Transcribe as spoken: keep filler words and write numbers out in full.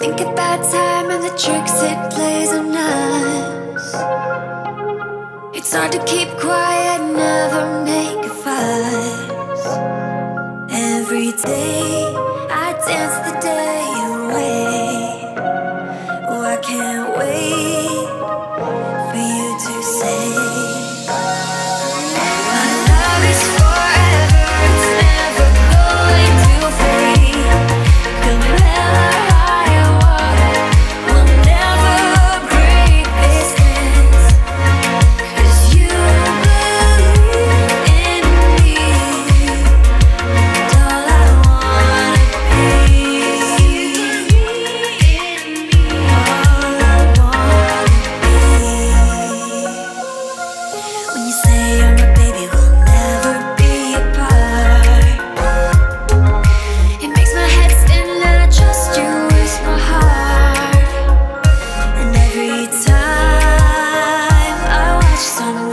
Think about time and the tricks it plays on us. It's hard to keep quiet, never make a fuss. Every day I dance the day away. Oh, I can't wait for you to say my love is forever, it's never going to fade. No matter high or water, we'll never break this dance. 'Cause you believe in me, and all I wanna be. All I wanna be. When you say you're my baby, we'll never be apart. It makes my head spin and I trust you with my heart. And every time I watch sun